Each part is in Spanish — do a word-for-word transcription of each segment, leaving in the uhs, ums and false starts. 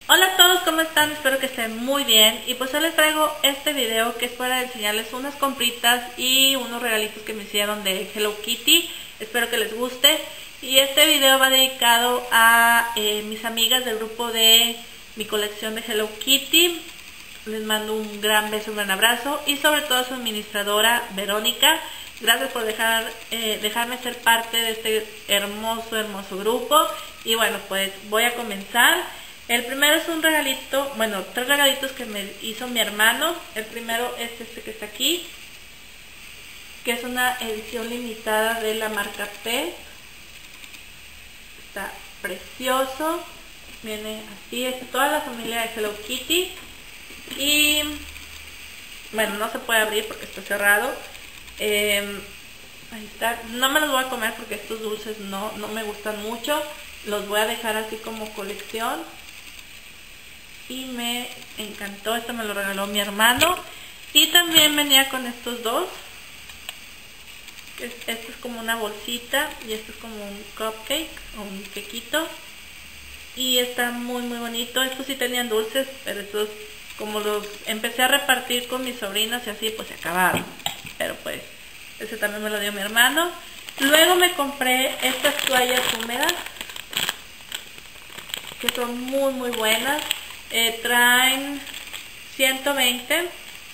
Hola a todos, ¿cómo están? Espero que estén muy bien. Y pues hoy les traigo este video que es para enseñarles unas compritas y unos regalitos que me hicieron de Hello Kitty. Espero que les guste. Y este video va dedicado a eh, mis amigas del grupo de mi colección de Hello Kitty. Les mando un gran beso, un gran abrazo. Y sobre todo a su administradora, Verónica. Gracias por dejar eh, dejarme ser parte de este hermoso, hermoso grupo. Y bueno, pues voy a comenzar. El primero es un regalito, bueno, tres regalitos que me hizo mi hermano. El primero es este que está aquí, que es una edición limitada de la marca P. Está precioso. Viene así, es toda la familia de Hello Kitty. Y bueno, no se puede abrir porque está cerrado. Eh, ahí está. No me los voy a comer porque estos dulces no, no me gustan mucho. Los voy a dejar así como colección. Y me encantó, esto me lo regaló mi hermano. Y también venía con estos dos. Este es como una bolsita y este es como un cupcake o un quequito. Y está muy muy bonito. Estos sí tenían dulces, pero estos como los empecé a repartir con mis sobrinas y así pues se acabaron. Pero pues ese también me lo dio mi hermano. Luego me compré estas toallas húmedas que son muy muy buenas. Eh, traen ciento veinte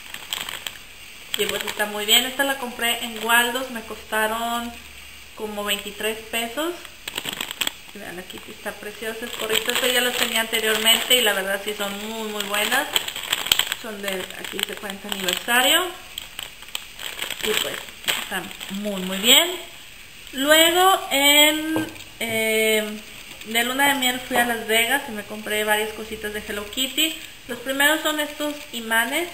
y pues está muy bien. Esta la compré en Waldos, me costaron como veintitrés pesos. Vean, aquí está preciosa, es correcto. Esto ya los tenía anteriormente y la verdad sí son muy muy buenas. Son de, aquí se cuenta aniversario y pues están muy muy bien. Luego en eh, de luna de miel fui a Las Vegas y me compré varias cositas de Hello Kitty. Los primeros son estos imanes,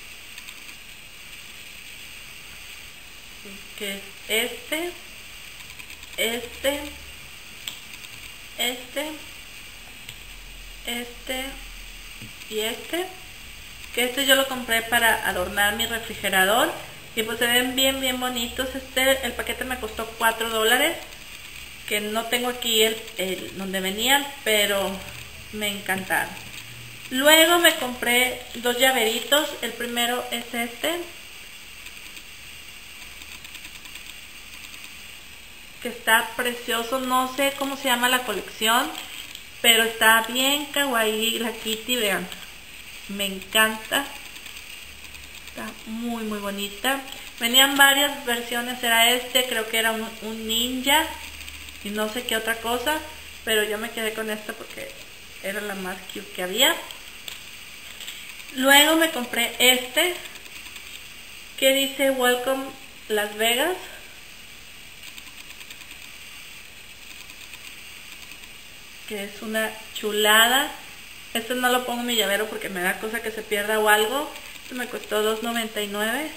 que es este, este, este, este y este. Que este yo lo compré para adornar mi refrigerador y pues se ven bien bien bonitos. Este, el paquete me costó cuatro dólares. Que no tengo aquí el, el donde venían, pero me encantaron. Luego me compré dos llaveritos. El primero es este, que está precioso. No sé cómo se llama la colección, pero está bien kawaii la Kitty, vean. Me encanta. Está muy muy bonita. Venían varias versiones, era este, creo que era un, un ninja. Y no sé qué otra cosa, pero yo me quedé con esta porque era la más cute que había. Luego me compré este, que dice Welcome Las Vegas. Que es una chulada. Este no lo pongo en mi llavero porque me da cosa que se pierda o algo. Este me costó dos noventa y nueve.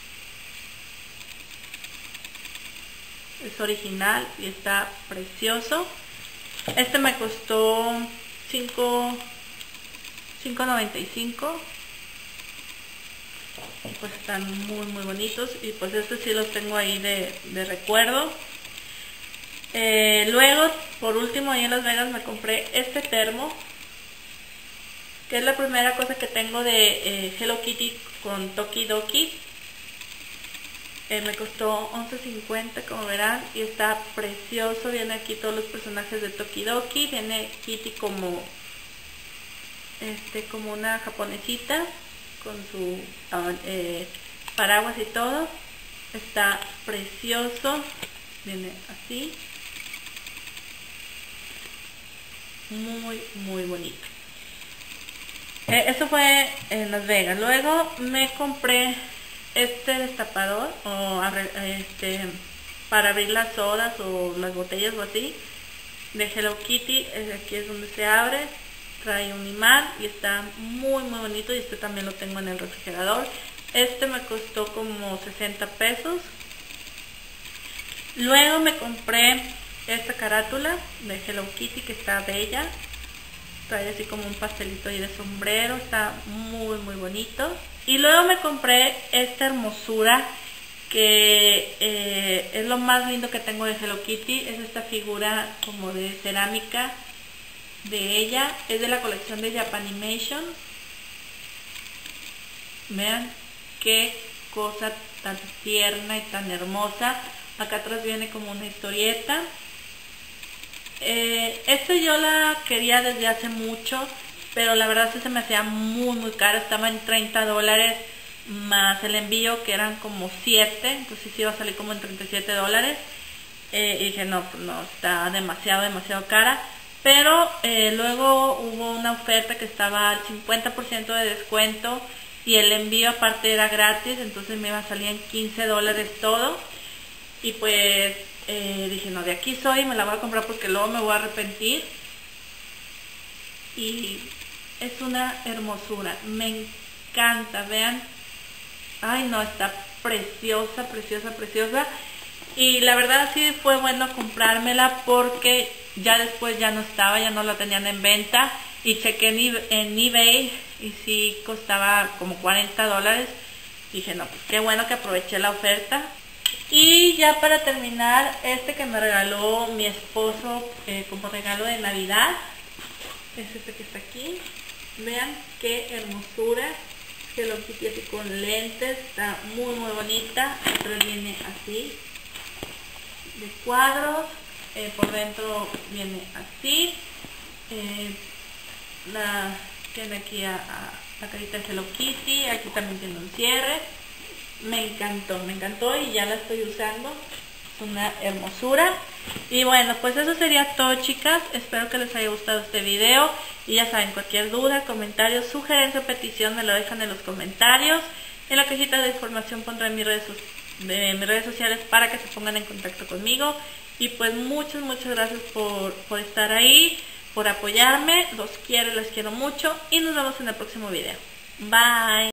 Es original y está precioso. Este me costó cinco noventa y cinco. Y pues están muy muy bonitos. Y pues estos sí los tengo ahí de, de recuerdo. eh, Luego, por último, ahí en Las Vegas me compré este termo, que es la primera cosa que tengo de eh, Hello Kitty con Tokidoki. Eh, me costó once cincuenta, como verán, y está precioso. Viene aquí todos los personajes de Tokidoki. Viene Kitty como este como una japonesita con su eh, paraguas y todo. Está precioso. Viene así. Muy muy bonito. Eh, eso fue en Las Vegas. Luego me compré este destapador o este para abrir las sodas o las botellas o así de Hello Kitty. Aquí es donde se abre, trae un imán y está muy muy bonito. Y este también lo tengo en el refrigerador. Este me costó como sesenta pesos. Luego me compré esta carátula de Hello Kitty, que está bella. Trae así como un pastelito ahí de sombrero. Está muy muy bonito. Y luego me compré esta hermosura, que eh, es lo más lindo que tengo de Hello Kitty. Es esta figura como de cerámica de ella. Es de la colección de Japanimation. Vean qué cosa tan tierna y tan hermosa. Acá atrás viene como una historieta. Eh, este yo la quería desde hace mucho, pero la verdad sí se me hacía muy muy caro. Estaba en treinta dólares más el envío, que eran como siete, entonces sí iba a salir como en treinta y siete dólares. Eh, y dije no, pues no, está demasiado demasiado cara. Pero eh, luego hubo una oferta que estaba al cincuenta por ciento de descuento y el envío aparte era gratis, entonces me iba a salir en quince dólares todo. Y pues eh, dije no, de aquí soy, me la voy a comprar porque luego me voy a arrepentir. Y es una hermosura, me encanta, vean. Ay no, está preciosa, preciosa, preciosa. Y la verdad sí fue bueno comprármela porque ya después ya no estaba, ya no la tenían en venta. Y chequé en, en eBay y sí costaba como cuarenta dólares. Dije no, pues qué bueno que aproveché la oferta. Y ya para terminar, este que me regaló mi esposo eh, como regalo de Navidad. Es este que está aquí. Vean qué hermosura. Hello Kitty así con lentes. Está muy muy bonita. Atrás viene así de cuadros. Eh, por dentro viene así. Eh, la, tiene aquí a, a la carita de Hello Kitty. Aquí también tiene un cierre. Me encantó, me encantó y ya la estoy usando. Es una hermosura. Y bueno, pues eso sería todo, chicas. Espero que les haya gustado este video. Y ya saben, cualquier duda, comentario, sugerencia o petición me lo dejan en los comentarios. En la cajita de información pondré mis redes, de mis redes sociales para que se pongan en contacto conmigo. Y pues muchas, muchas gracias por, por estar ahí, por apoyarme. Los quiero, les quiero mucho. Y nos vemos en el próximo video. Bye.